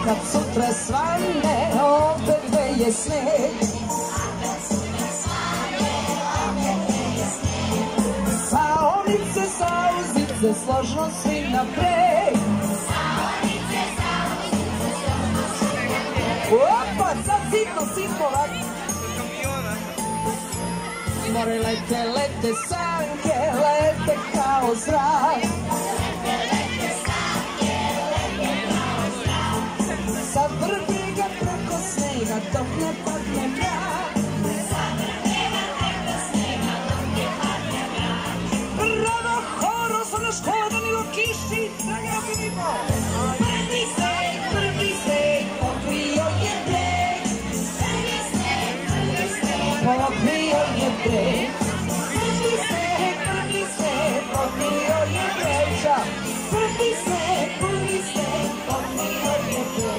kad sutra svane, opet veje sneg. Saonice, sauzice, složno svi napred. Opa, sad sitno ovako. More lete sanke, lete kao zrak. Sa vrbiga preko snega dok ne padne mrak. Bravo, horo, sa naš hodanilo kiši, draga vidimo. Prvi sneg, pokrio je breg. Pokrio je breg. Prvi sneg, pokrio je breg. Prvi sneg, pokrio je breg.